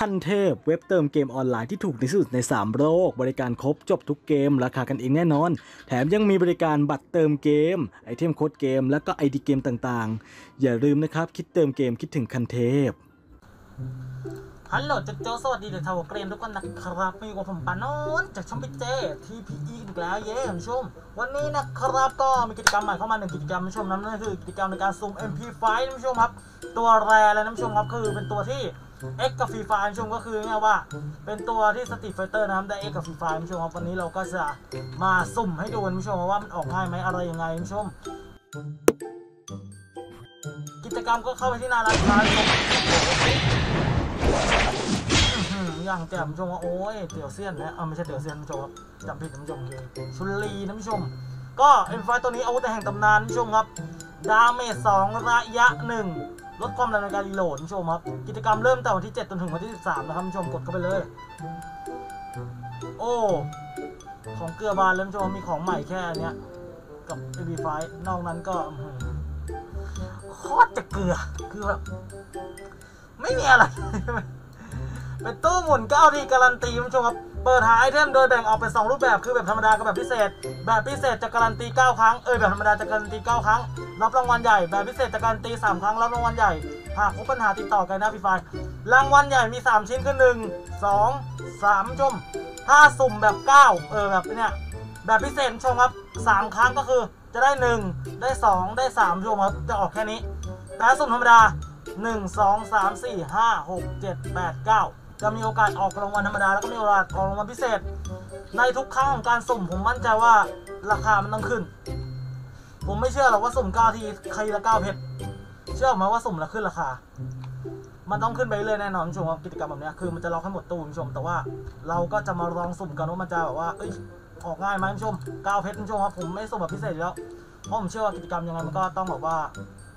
คันเทพเว็บเติมเกมออนไลน์ที่ถูกที่สุดใน3โลกบริการครบจบทุกเกมราคากันเองแน่นอนแถมยังมีบริการบัตรเติมเกมไอเทมโค้ดเกมและก็ไอดีเกมต่างๆอย่าลืมนะครับคิดเติมเกมคิดถึงคันเทพฮัลโหลโจสวัสดีเด็กชาวเกรียนทุกคนนะครับมีกับผมปานนท์จากช่องพิเจทีพีอีอีกแล้วเย้คุณผู้ชมวันนี้นะครับก็มีกิจกรรมใหม่เข้ามา1กิจกรรมคุณผู้ชมนั่นคือกิจกรรมในการซูม MP5 คุณผู้ชมครับตัวแรเลยนะคุณผู้ชมครับคือเป็นตัวที่ X กับ Free Fire คุณผู้ชมก็คือเนี่ยว่าเป็นตัวที่ Street Fighter นะครับได้ X กับ Free Fire คุณผู้ชมครับวันนี้เราก็จะมาสุ่มให้ดูคุณผู้ชมว่ามันออกง่ายไหมอะไรยังไงคุณผู้ชมกิจกรรมก็เข้าไปที่หน้าร้านค้าอย่างแจ่มชมว่าโอ้ยเตี๋ยวเซียนนะไม่ใช่เตี๋ยวเซียนผู้ชมครับจำผิดท่านผู้ชมคือชุลีนะผู้ชมก็เอ็มไฟตัวนี้อาวุธแห่งตำนานผู้ชมครับดาเมจ2ระยะ1ลดความเร็วในการรีโหลดผู้ชมครับกิจกรรมเริ่มแต่วันที่7จนถึงวันที่13นะครับผู้ชมกดเข้าไปเลยโอ้ของเกลือบานเลยผู้ชมมีของใหม่แค่เนี้ยกับ AB5 นอกนั้นก็โคตรจะเกลือคือแบบไม่มีอะไรเป็นตู้หมุน9 ทีการันตีคุณผู้ชมครับเปิดหาไอเทมโดยแบ่งออกเป็น2รูปแบบคือแบบธรรมดากับแบบพิเศษแบบพิเศษจะการันตี9ครั้งแบบธรรมดาจะการันตี9ครั้งรับรางวัลใหญ่แบบพิเศษจะการันตี3ครั้งรับรางวัลใหญ่หากพบปัญหาติดต่อกันนะพี่ไฟรางวัลใหญ่มี3ชิ้นคือ1 2 3ผู้ชมถ้าสุ่มแบบ9แบบเนี้ยแบบพิเศษชมครับ3ครั้งก็คือจะได้1ได้2ได้3ชมครับจะออกแค่นี้แต่สุ่มธรรมดา1 2 3 4 5 6 7 8 9จะมีโอกาสออกรางวัลธรรมดาแล้วก็มีโอกาสออกรางวัลพิเศษในทุกครั้งของการสุ่มผมมั่นใจว่าราคามันต้องขึ้นผมไม่เชื่อหรอกว่าสุ่ม9 ทีใครละ9เพชรเชื่อไหมว่าสุ่มแล้วขึ้นราคามันต้องขึ้นไปเรื่อยแน่นอนชมกิจกรรมแบบนี้คือมันจะล็อกให้หมดตู้ชมแต่ว่าเราก็จะมาลองสุ่มกันว่ามันจะแบบว่าออกง่ายไหมชม9เพชรชมครับผมไม่สุ่มแบบพิเศษแล้วเพราะผมเชื่อว่ากิจกรรมยังไงมันก็ต้องแบบว่า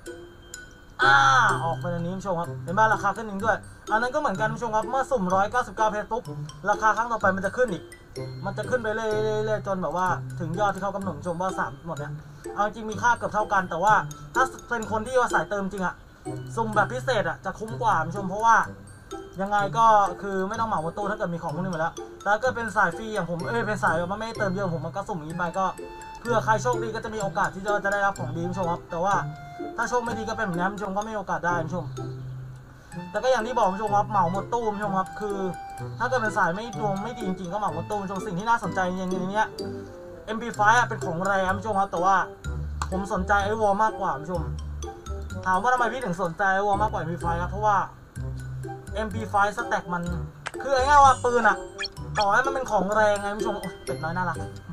ออกไปในนี้ผู้ชมครับเห็นไหมราคาขึ้นอีกด้วยอันนั้นก็เหมือนกันผู้ชมครับเมื่อสุ่ม199เพชรปุ๊บราคาครั้งต่อไปมันจะขึ้นอีกมันจะขึ้นไปเรื่อยๆจนแบบว่าถึงยอดที่เขากำหนดผู้ชมว่า3หมดเนี่ยเอาจริงมีค่าเกือบเท่ากันแต่ว่าถ้าเป็นคนที่ว่าสายเติมจริงอะสุ่มแบบพิเศษอะจะคุ้มกว่าผู้ชมเพราะว่ายังไงก็คือไม่ต้องเหมาหมดตู้ถ้าเกิดมีของพวกนี้มาแล้วแต่ถ้าเกิดเป็นสายฟรีอย่างผมเป็นสายแบบไม่เติมเยอะผมมันก็สุ่มอย่างนี้ไปก็เพื่อใครโชคดีก็จะมีโอกาสที่จะได้รับของดีผู้ชมครับแต่ว่าถ้าโชคไม่ดีก็เป็นแบบนี้ผู้ชมก็ไม่มีโอกาสได้ผู้ชมแต่ก็อย่างที่บอกผู้ชมครับเหมาหมดตู้ผู้ชมครับคือถ้าเกิดเป็นสายไม่ดวงไม่ดีจริงๆก็เหมาหมดตู้ผู้ชมสิ่งที่น่าสนใจอย่างนี้ MP5 เป็นของแรมผู้ชมครับแต่ว่าผมสนใจไอวอลมากกว่าผู้ชมถามว่าทำไมพี่ถึงสนใจไอวอลมากกว่า MP5 ครับเพราะว่า MP5 สแต็กมันคือง่ายๆว่าปืนต่อให้มันเป็นของแรงไงผู้ชมเป็ดน้อยน่ารัก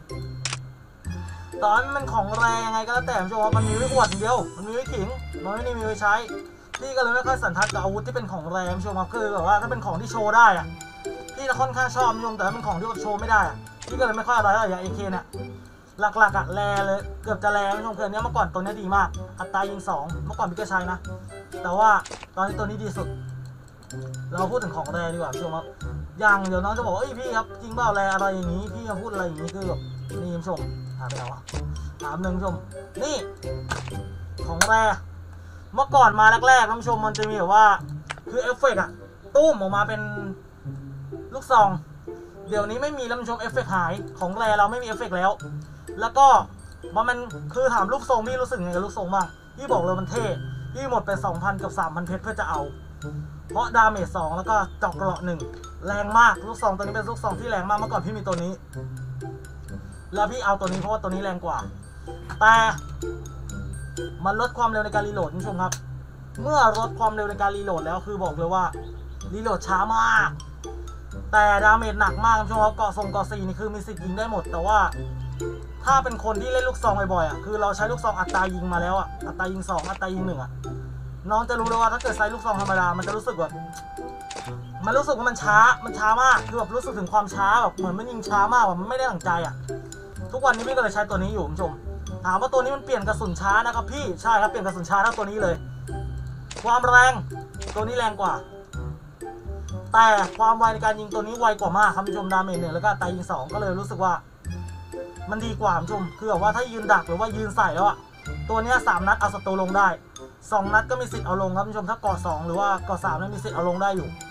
ต่อให้มันเป็นของแรงยังไงก็แล้วแต่ผู้ชมว่ามันมีไว้อวดเดียวมันมีไว้ขิงมันไม่ได้มีไว้ใช้พี่ก็เลยไม่ค่อยสันทัดกับอาวุธที่เป็นของแรงผู้ชมครับคือแบบว่าถ้าเป็นของที่โชว์ได้พี่จะค่อนข้างชอบผู้ชมแต่ถ้าเป็นของที่โชว์ไม่ได้พี่ก็เลยไม่ค่อยอะไรอย่าง AK เนี่ยหลักๆแรเลยเกือบจะแรงผู้ชมคือเนี้ยเมื่อก่อนตัวนี้ดีมากอัตรายิง2เมื่อก่อนพี่ก็ใช้นะแต่ว่าตอนนี้ตัวนี้ดีสุดเราพูดถึงของแรงดีกว่าผู้ชมครับอย่างเดี๋ยวน้องจะบอกว่าพี่ครับจริงเปล่าแรงอะไรอย่างนี้พี่มาพูดอะไรอย่างนี้คือแบบนี่ผู้ชมถามไปแล้วถามหนึ่งผู้ชมนี่ของแรเมื่อก่อนมาแรกๆท่านผู้ชมมันจะมีแบบว่าคือเอฟเฟกต์ตุ้มออกมาเป็นลูกซองเดี๋ยวนี้ไม่มีแล้วท่านผู้ชมเอฟเฟกต์หายของแรเราไม่มีเอฟเฟกต์แล้วก็มันคือถามลูกทรงพี่รู้สึกไงกับลูกทรงบ้างพี่บอกเลยมันเท่พี่หมดไป 2,000 กับ 3,000 เพชรเพื่อจะเอาเพราะดาเมจ2แล้วก็เจาะเกราะ1แรงมากลูกซองตัวนี้เป็นลูกซองที่แรงมากเมื่อก่อนพี่มีตัวนี้แล้วพี่เอาตัวนี้เพราะว่าตัวนี้แรงกว่าแต่มันลดความเร็วในการรีโหลดคุณผู้ชมครับเมื่อลดความเร็วในการรีโหลดแล้วคือบอกเลยว่ารีโหลดช้ามากแต่ดาเมจหนักมากคุณผู้ชมครับเกาะ4นี่คือมีสิทธิ์ยิงได้หมดแต่ว่าถ้าเป็นคนที่เล่นลูกซองบ่อยๆคือเราใช้ลูกซองอัตรายิงมาแล้วอัตรายิง2อัตรายิง1น้องจะรู้เลยว่าถ้าเกิดใช้ลูกซองธรรมดามันจะรู้สึกแบบมันรู้สึกว่ามันช้ามากคือแบบรู้สึกถึงความช้าแบบเหมือนมันยิงช้ามากแบบมันไม่ได้ดั่งใจทุกวันนี้พี่ก็เลยใช้ตัวนี้อยู่คุณผู้ชมถามว่าตัวนี้มันเปลี่ยนกระสุนช้านะครับพี่ใช่ครับเปลี่ยนกระสุนช้าเท่าตัวนี้เลยความแรงตัวนี้แรงกว่าแต่ความไวในการยิงตัวนี้ไวกว่ามากครับคุณผู้ชมดาเมจ1แล้วก็ตายยิง2ก็เลยรู้สึกว่ามันดีกว่าคุณผู้ชมคือแบบว่าถ้ายืนดักหรือว่ายืนใส่แล้วตัวนี้3 นัดเอาศัตรูลงได้2 นัดก็มีสิทธิ์เอาลงครับคุณผู้ชมถ้าเกาะ2หรือว่าเกาะ3นั้นมีสิทธิ์เอาลงได้อยู่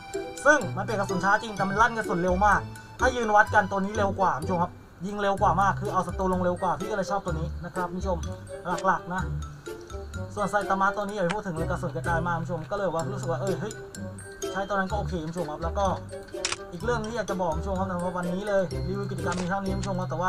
ซึ่งมันเปลี่ยนกระสุนช้าจริงแต่มันลั่นกระสุนเร็วมากถ้ายืนวัดกันตัวนี้เร็วกว่าผู้ชมครับยิงเร็วกว่ามากคือเอาศัตรูลงเร็วกว่าพี่ก็เลยชอบตัวนี้นะครับผู้ชมหลักๆนะส่วนไซตามะตัวนี้อย่าไปพูดถึงเลยกระสุนกระจายมากผู้ชมก็เลยว่ารู้สึกว่าเฮ้ยใช้ตัวนั้นก็โอเคผู้ชมครับแล้วก็อีกเรื่องที่อยากจะบอกผู้ชมครับในวันนี้เลยรีวิวกิจกรรมมีเท่านี้ผู้ชมครับแต่ว่า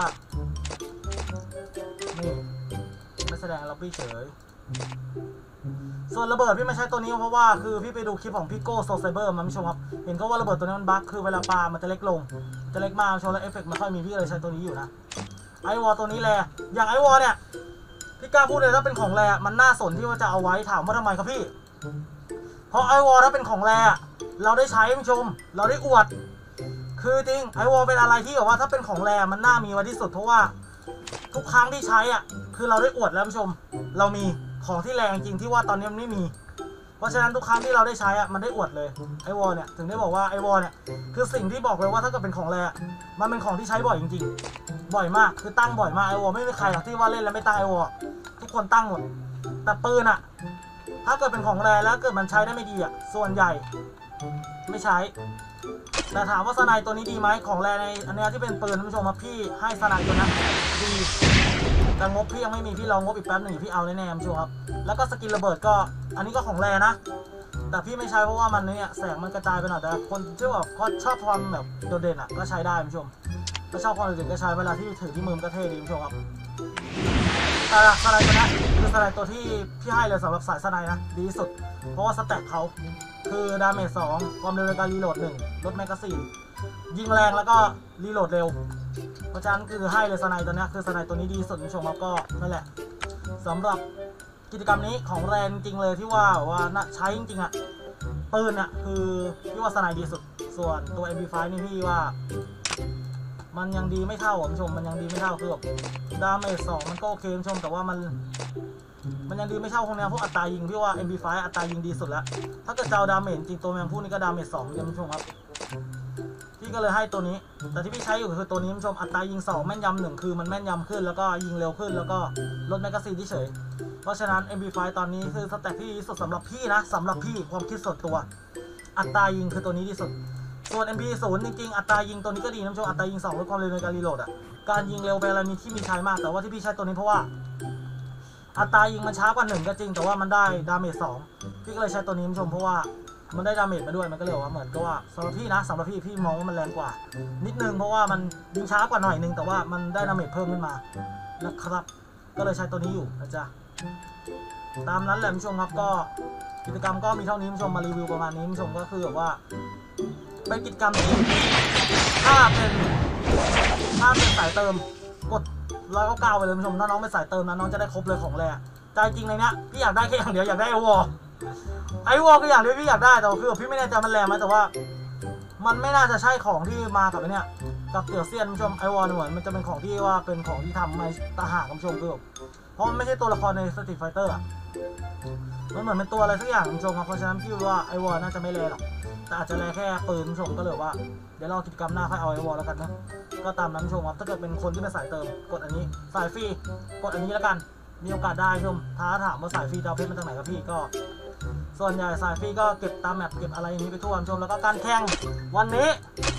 นี่ไม่แสดงล็อบบี้เฉยส่วนระเบิดพี่ไม่ใช้ตัวนี้เพราะว่าคือพี่ไปดูคลิปของพี่โก้โซไซเบอร์มันผู้ชมครับเห็นเขาว่าระเบิดตัวนี้มันบั๊กคือเวลาปามันจะเล็กลงจะเล็กมากผู้ชมแล้วเอฟเฟกต์ไม่ค่อยมีพี่เลยใช้ตัวนี้อยู่นะไอวอลตัวนี้แหละอย่างไอวอลเนี่ยพี่กล้าพูดเลยถ้าเป็นของแรมันน่าสนที่ว่าจะเอาไว้ถามว่าทำไมครับพี่เพราะไอวอลถ้าเป็นของแรเราได้ใช้ผู้ชมเราได้อวดคือจริงไอวอลเป็นอะไรที่แบบว่าถ้าเป็นของแรมันน่ามีไว้ที่สุดเพราะว่าทุกครั้งที่ใช้อ่ะคือเราได้อวดแล้วผู้ชมเรามีของที่แรงจริงที่ว่าตอนนี้มันไม่มีเพราะฉะนั้นทุกครั้งที่เราได้ใช้อ่ะมันได้อวดเลยไอวอลเนี่ยถึงได้บอกว่าไอวอลเนี่ยคือสิ่งที่บอกเลยว่าถ้าเกิดเป็นของแรมันเป็นของที่ใช้บ่อยจริงๆบ่อยมากคือตั้งบ่อยมากไอวอลไม่มีใครหรอกที่ว่าเล่นแล้วไม่ตั้งไอวอลทุกคนตั้งหมดแต่ปืนอ่ะถ้าเกิดเป็นของแรแล้วเกิดมันใช้ได้ไม่ดีอ่ะส่วนใหญ่ไม่ใช้แต่ถามว่าสไนตัวนี้ดีไหมของแรในอันนี้ที่เป็นปืนท่านผู้ชมมาพี่ให้สไนตัวนั้นดีแต่งบพี่ยังไม่มีพี่ลองงบอีกแป๊บหนึ่งพี่เอาแน่ๆท่านผู้ชมครับแล้วก็สกินระเบิดก็อันนี้ก็ของแรนะแต่พี่ไม่ใช้เพราะว่ามันเนี่ยแสงมันกระจายไปหน่อยแต่คนที่แบบก็ชอบความแบบโดดเด่นอ่ะก็ใช้ได้ท่านผู้ชมถ้าชอบความโดดเด่นก็ใช้เวลาที่ถือที่มือก็เท่ดีท่านผู้ชมครับแต่สไนตัวนี้คือสไนตัวที่พี่ให้เลยสำหรับสายสไนนะดีที่สุดเพราะว่าสแต็กเขาคือดาเมจ2ความเร็วในการรีโหลด1ลดแมกกาซีนยิงแรงแล้วก็รีโหลดเร็วเพราะฉะนั้นคือให้เลยสไนตัวนี้คือสไนตัวนี้ดีสุดผู้ชมครับก็นั่นแหละสำหรับกิจกรรมนี้ของแรงจริงเลยที่ว่าใช้จริงๆอ่ะปืนอ่ะคือพี่ว่าสไนดีสุดส่วนตัว MP5 นี่พี่ว่ามันยังดีไม่เท่าผู้ชมมันยังดีไม่เท่าคือแบบดาเมจ2มันก็โอเคผู้ชมแต่ว่ามันยังดีไม่เท่าพวกนี้พวกอัตรายิงพี่ว่า MP5 อัตรายิงดีสุดแล้วถ้าเกิดเจ้าดาเมจจริงตัวแมงพูดนี่ก็ดาเมจ2เนี่ยผู้ชมครับพี่ก็เลยให้ตัวนี้แต่ที่พี่ใช้อยู่คือตัวนี้ผู้ชมอัตรายิง2แม่นยำ1คือมันแม่นยำขึ้นแล้วก็ยิงเร็วขึ้นแล้วก็ลดแมกกาซีนที่เฉยเพราะฉะนั้น MP5 ตอนนี้คือสแต็กที่ดีสุดสำหรับพี่นะสำหรับพี่ความคิดส่วนตัวอัตรายิงคือตัวนี้ดีสุดส่วน MP0 จริงๆอัตรายิงตัวนี้ก็ดีนะผู้ชมอัตรายิง2ลดความเร็วในการรีโหลดอ่ะการยิงเร็วเป็นอะไรที่มีใช้มากแต่ว่าที่พี่ใช้ตัวนี้เพราะว่าอัตรายิงมันช้ากว่า1ก็จริงแต่ว่ามันได้ดาเมจ2พี่ก็เลยใช้ตัวนี้ผู้ชมเพราะว่ามันได้ดาเมจมาด้วยมันก็เลยว่าเหมือนกับว่าสำหรับพี่นะสำหรับพี่มองว่ามันแรงกว่านิดนึงเพราะว่ามันยิงช้ากว่าหน่อยนึงแต่ว่ามันได้ดาเมจเพิ่มขึ้นมานะครับก็เลยใช้ตัวนี้อยู่นะจ๊ะตามนั้นแหละผู้ชมครับก็กิจกรรมก็มีเท่านี้ผู้ชมมารีวิวประมาณนี้ผู้ชมก็คือแบบว่าเป็นกิจกรรมที่ถ้าเป็นสายเติมกด199ไปเลยผู้ชมถ้าน้องเป็นสายเติมนะน้องจะได้ครบเลยของแร่ใจจริงในเนี้ยพี่อยากได้แค่อย่างเดียวอยากได้ไอวอลก็อย่างเดียวพี่อยากได้แต่คือพี่ไม่แน่ใจมันแรงไหมแต่ว่ามันไม่น่าจะใช่ของที่มากับไอเนี้ยกับเกี่ยวเซียนผู้ชมไอวอลเหมือนมันจะเป็นของที่ว่าเป็นของที่ทำมาตาหากผู้ชมคือเพราะมันไม่ใช่ตัวละครในสตรีทไฟเตอร์อ่ะมันเหมือนเป็นตัวอะไรสักอย่างผู้ชมครับเพราะฉะนั้นพี่ว่าไอวอลน่าจะไม่แรงหรอกแต่อาจจะแรงแค่ปืนผู้ชมก็เลยว่าเดี๋ยวรอกิจกรรมหน้าค่อยเอาไอวอลแล้วกันนะก็ตามนั้นผู้ชมครับถ้าเกิดเป็นคนที่เป็นสายเติมกดอันนี้สายฟรีกดอันนี้แล้วกันมีโอกาสได้ผู้ชมท้าถามว่าสายฟรีดาวเพชรมาจากไหนครับพี่ก็ส่วนใหญ่สายฟรีก็เก็บตามแมปเก็บอะไรอย่างนี้ไปทั่วผู้ชมแล้วก็การแข่งวันนี้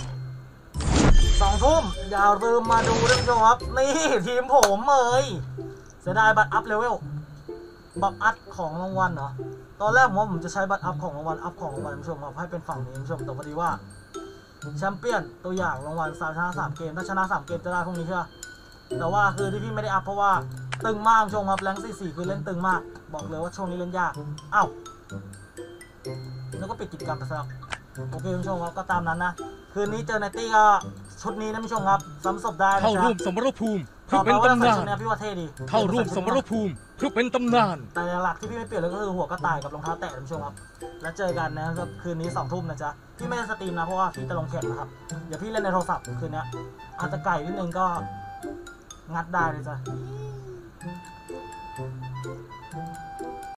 2 ทุ่มอย่าลืมมาดูด้วยผู้ชมครับนี่ทีมผมเสียดายบัตรอัพเลเวลบัตรอัพของรางวัลเหรอตอนแรกผมจะใช้บัตรอัพของรางวัลผู้ชมครับให้เป็นฝั่งนี้ผู้ชมแต่พอดีว่าแชมเปี้ยนตัวอย่างรางวัลชนะ3 เกมถ้าชนะ3 เกมจะได้พวกนี้ใช่ไหมแต่ว่าคือที่พี่ไม่ได้อัพเพราะว่าตึงมากผู้ชมครับแรง44คือเล่นตึงมากบอกเลยว่าช่วงนี้เล่นยากอ้าวแล้วก็ปิดกิจกรรมไปแล้วโอเคผู้ชมครับก็ตามนั้นนะคืนนี้เจอในตี้ก็ชุดนี้นะผู้ชมครับซ้ำศพได้นะเข้าร่วมสมรภูมิเพื่อเป็นตำนานพี่ว่าเท่ดีเข้าร่วมสมรภูมิเพื่อเป็นตำนานแต่หลักที่พี่ไม่เปลี่ยนเลยก็คือหัวกระต่ายกับรองเท้าแตะผู้ชมครับแล้วเจอกันนะครับคืนนี้2 ทุ่มนะจ๊ะพี่ไม่ได้สตรีมนะเพราะว่าพี่จะลงแข่งนะครับเดี๋ยวพี่เล่นในโทรศัพท์คืนนี้อาจจะไก่นิดนึงก็งัดได้เลยจ้ะ